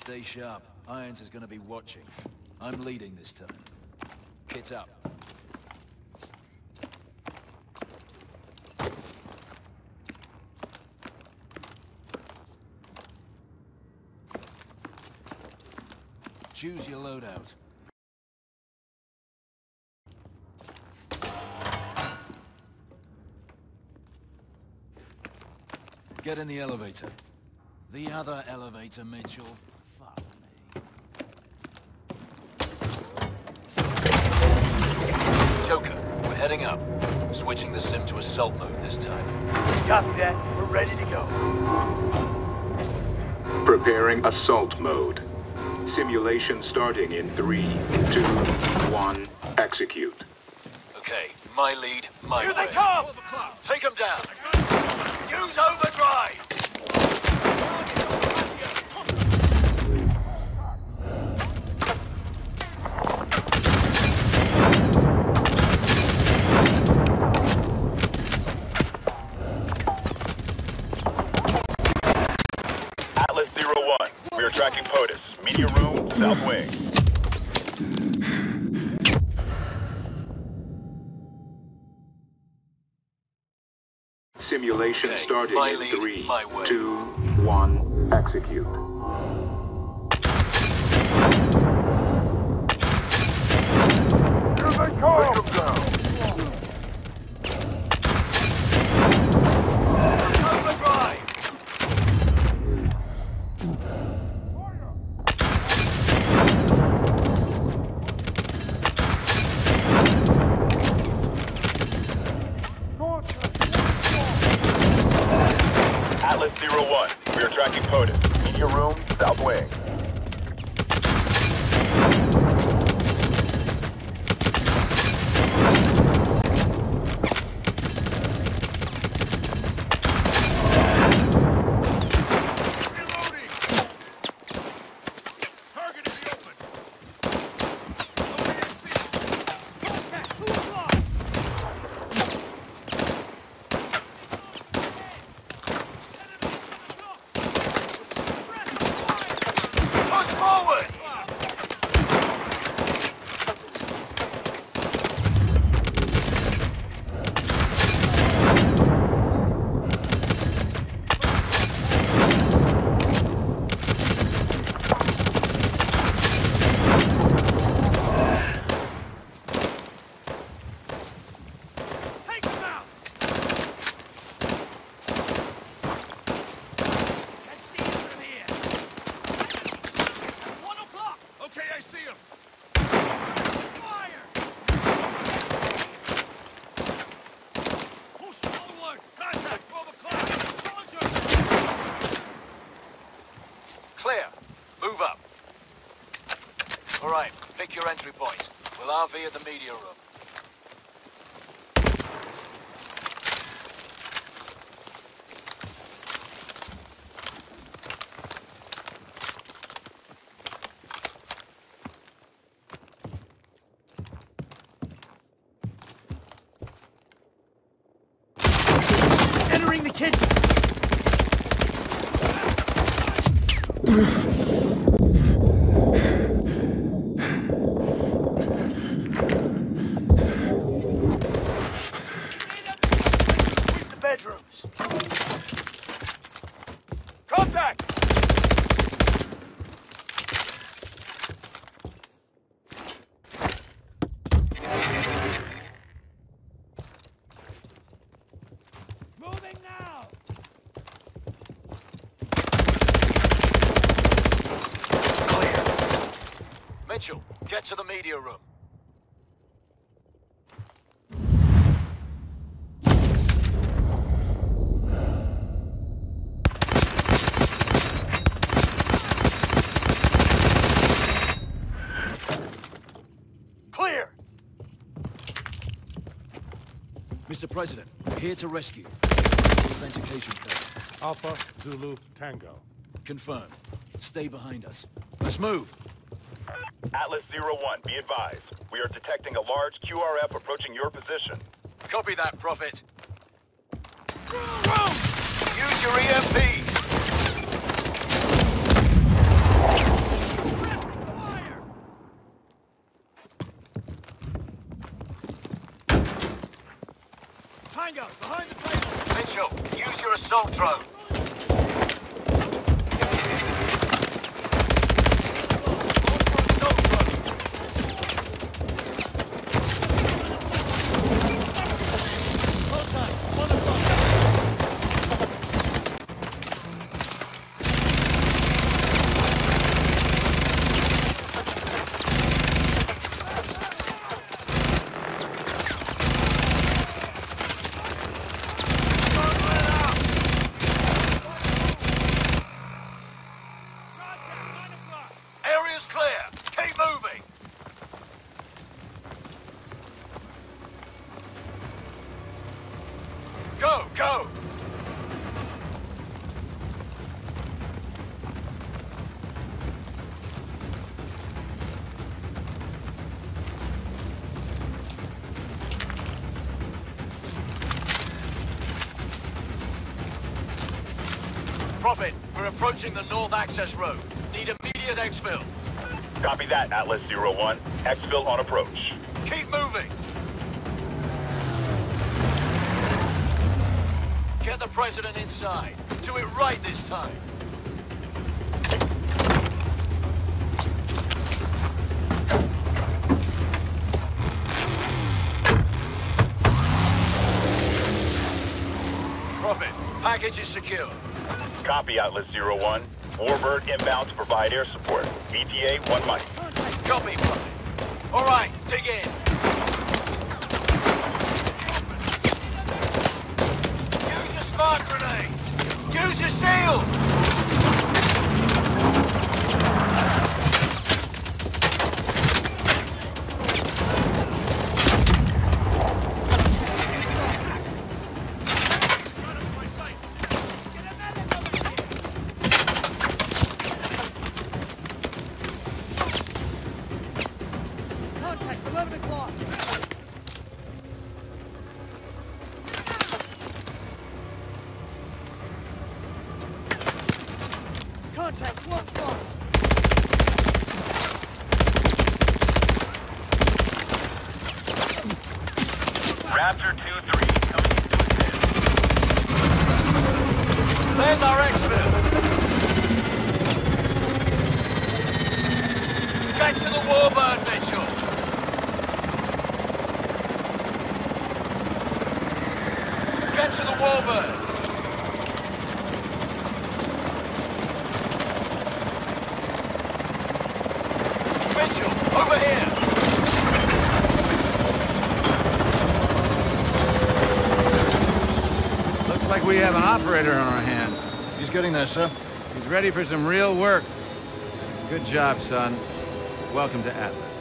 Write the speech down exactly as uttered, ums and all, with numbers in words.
Stay sharp. Irons is gonna be watching. I'm leading this time. Kit up. Choose your loadout. Get in the elevator. The other elevator, Mitchell. Fuck me. Joker, we're heading up. Switching the sim to assault mode this time. Copy that. We're ready to go. Preparing assault mode. Simulation starting in three, two, one, execute. Okay, my lead, my Here way. they come! Take them down! Use overdrive! Atlas zero one, we are tracking POTUS. Media room, south wing. Simulation Okay, starting my in lead, three, my way. two, one, execute. Here they come! Take them down! Overdrive! Atlas zero one, we are tracking POTUS. Media room, south wing. Clear. Move up. All right, pick your entry point. We'll R V at the media room. Entering the kitchen! Reach the bedrooms. Contact! Moving now! Clear. Mitchell, get to the media room. Clear! Mister President, we're here to rescue. Authentication code. Alpha Zulu Tango. Confirmed. Stay behind us. Let's move. Atlas zero one, be advised. We are detecting a large Q R F approaching your position. Copy that, Prophet. Use your E M P. Tango, behind the table! Mitchell, use your assault drone. Go, go! Prophet, we're approaching the north access road. Need immediate exfil. Copy that, Atlas zero one. Exfil on approach. Keep moving! Get the President inside. Do it right this time. Prophet, package is secure. Copy, Atlas zero one. Warbird inbound to provide air support. E T A one mic. Copy, Prophet. All right, dig in. Use your spark grenades. Use your shield. eleven o'clock. Contact, one o'clock. Raptor two three coming to assist. There's our exfil. Get to the Warbird, Mitchell. Get to the Warbird. Mitchell, over here. Looks like we have an operator on our hands. He's getting there, sir. He's ready for some real work. Good job, son. Welcome to Atlas.